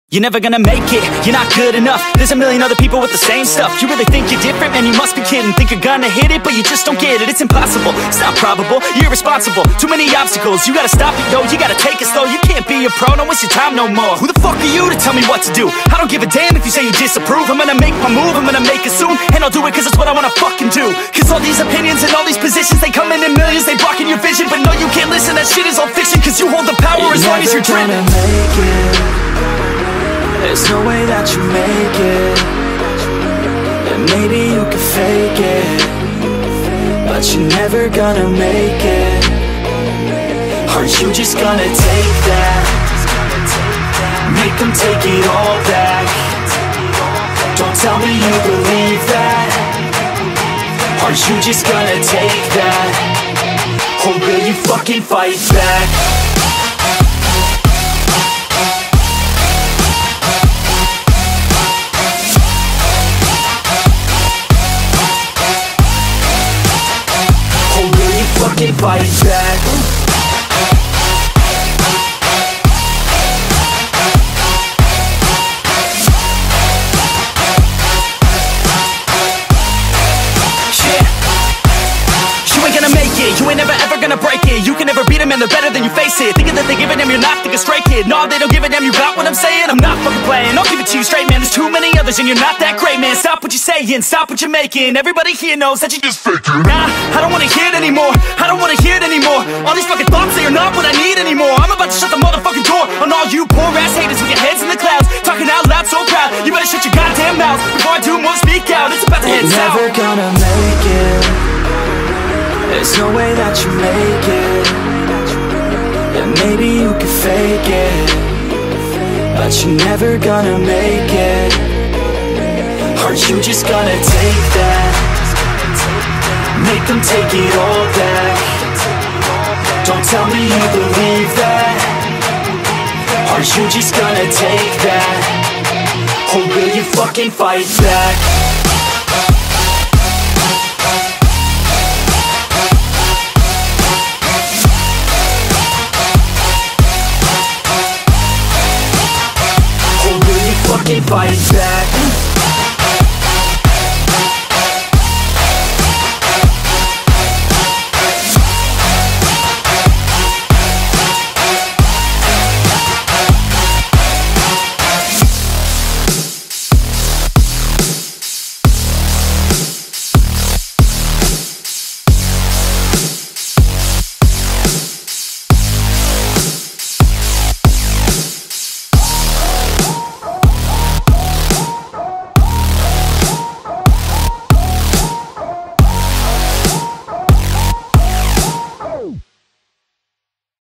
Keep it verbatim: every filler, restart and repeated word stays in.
You're never gonna make it, you're not good enough. There's a million other people with the same stuff. You really think you're different? Man, you must be kidding. Think you're gonna hit it, but you just don't get it. It's impossible, it's not probable, you're irresponsible. Too many obstacles, you gotta stop it, yo. You gotta take it slow, you can't be a pro. Don't waste your time no more. Who the fuck are you to tell me what to do? I don't give a damn if you say you disapprove. I'm gonna make my move, I'm gonna make it soon. And I'll do it cause it's what I wanna fucking do. Cause all these opinions and all these positions, they come in in millions, they blocking your vision. But no, you can't listen, that shit is all fiction. Cause you hold the power you're as long as you're dreaming. There's no way that you make it. And maybe you can fake it, but you're never gonna make it. Are you just gonna take that? Make them take it all back. Don't tell me you believe that. Are you just gonna take that? Or will you fucking fight back? Fucking fight back. Yeah. You ain't gonna make it, you ain't never ever gonna break it. You can never beat them and they're better than you, face it. Thinking that they give a damn, you're not, think a straight kid. No, they don't give a damn, you got what I'm saying? I'm not fucking playing, I'll give it to you straight, man. There's too many others and you're not that great, man. Stop what you're saying, stop what you're making. Everybody here knows that you just faking. Nah, I don't wanna hear it anymore, I don't wanna hear it anymore. All these fucking thoughts, they are not what I need anymore. I'm about to shut the motherfucking door on all you poor ass haters with your heads in the clouds, talking out loud so proud. You better shut your goddamn mouth before I do more, speak out. It's about to head south. Never gonna make it. There's no way that you make it. And maybe you can fake it, but you're never gonna make it. Are you just gonna take that? Make them take it all back. Don't tell me you believe that. Are you just gonna take that? Or will you fucking fight back? Fight back.